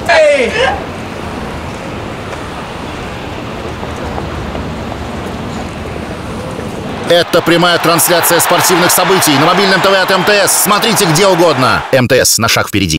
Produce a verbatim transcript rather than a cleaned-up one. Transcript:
Эй! Это прямая трансляция спортивных событий на мобильном ТВ от МТС. Смотрите где угодно. МТС, на шаг впереди.